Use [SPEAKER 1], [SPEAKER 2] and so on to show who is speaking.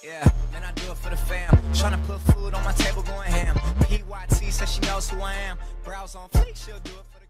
[SPEAKER 1] Yeah, man, I do it for the fam. Tryna put food on my table, going ham. PYT says she knows who I am. Brows on fleek, she'll do it for the